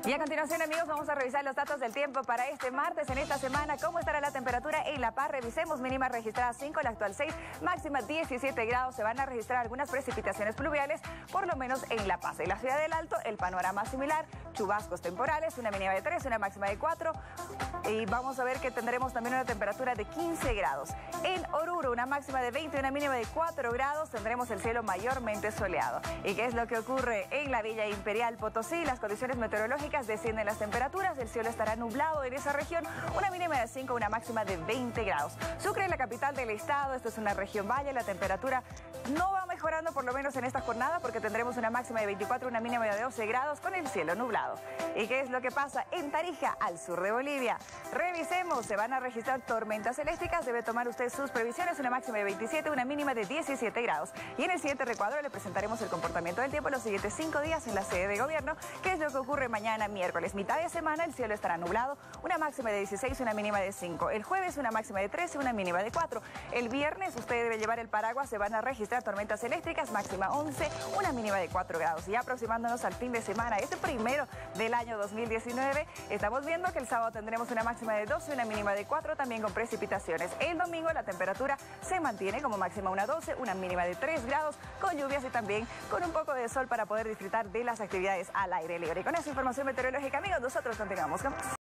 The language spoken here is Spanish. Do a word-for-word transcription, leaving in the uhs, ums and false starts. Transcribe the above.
Y a continuación, amigos, vamos a revisar los datos del tiempo para este martes. En esta semana, ¿cómo estará la temperatura en La Paz? Revisemos: mínima registrada cinco, la actual seis, máxima diecisiete grados. Se van a registrar algunas precipitaciones pluviales, por lo menos en La Paz. En la ciudad del Alto, el panorama similar: chubascos temporales, una mínima de tres, una máxima de cuatro. Y vamos a ver que tendremos también una temperatura de quince grados. En Oruro, una máxima de veinte, una mínima de cuatro grados. Tendremos el cielo mayormente soleado. ¿Y qué es lo que ocurre en la Villa Imperial Potosí? Las condiciones meteorológicas: descienden las temperaturas, el cielo estará nublado en esa región, una mínima de cinco, una máxima de veinte grados. Sucre, la capital del estado, esto es una región valle, la temperatura no va mejorando, por lo menos en esta jornada, porque tendremos una máxima de veinticuatro, una mínima de doce grados con el cielo nublado. ¿Y qué es lo que pasa en Tarija, al sur de Bolivia? Revisemos: se van a registrar tormentas eléctricas, debe tomar usted sus previsiones, una máxima de veintisiete, una mínima de diecisiete grados. Y en el siguiente recuadro le presentaremos el comportamiento del tiempo los siguientes cinco días en la sede de gobierno. ¿Qué es lo que ocurre mañana miércoles? Mitad de semana, el cielo estará nublado, una máxima de dieciséis, una mínima de cinco. El jueves, una máxima de trece, una mínima de cuatro. El viernes, usted debe llevar el paraguas, se van a registrar tormentas eléctricas, máxima once, una mínima de cuatro grados. Y aproximándonos al fin de semana, este primero del año dos mil diecinueve, estamos viendo que el sábado tendremos una máxima de doce, una mínima de cuatro, también con precipitaciones. El domingo la temperatura se mantiene como máxima una doce, una mínima de tres grados, con lluvias y también con un poco de sol para poder disfrutar de las actividades al aire libre. Y con esa información meteorológica, amigos, nosotros continuamos con más.